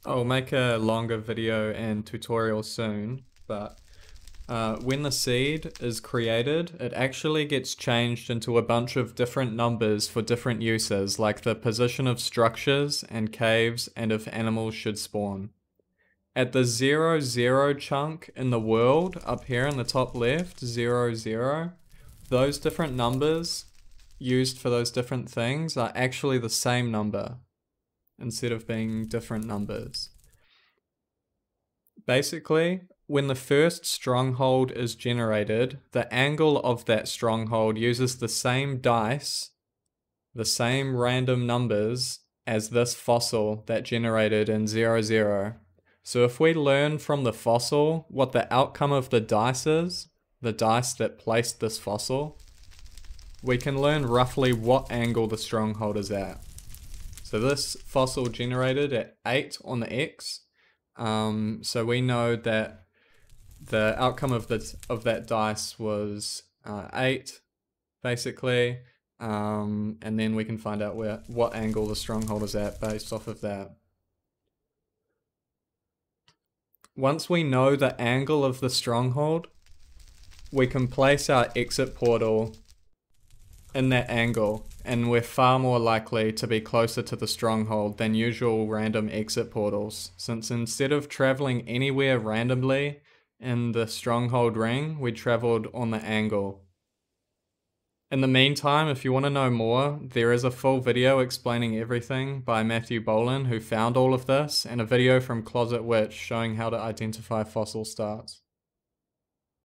I'll make a longer video and tutorial soon, but when the seed is created, it actually gets changed into a bunch of different numbers for different uses, like the position of structures and caves and if animals should spawn. At the 0, 0 chunk in the world, up here in the top left, 0, 0, those different numbers used for those different things are actually the same number instead of being different numbers. Basically, when the first stronghold is generated, the angle of that stronghold uses the same dice, the same random numbers as this fossil that generated in 0, 0. So if we learn from the fossil what the outcome of the dice is, the dice that placed this fossil, we can learn roughly what angle the stronghold is at. So this fossil generated at 8 on the X, so we know that the outcome of that dice was 8, basically, and then we can find out what angle the stronghold is at based off of that. Once we know the angle of the stronghold, we can place our exit portal in that angle, and we're far more likely to be closer to the stronghold than usual random exit portals, since instead of traveling anywhere randomly in the stronghold ring, we traveled on the angle. In the meantime, if you want to know more, there is a full video explaining everything by Matthew Bolin, who found all of this, and a video from Closet Witch showing how to identify fossil starts.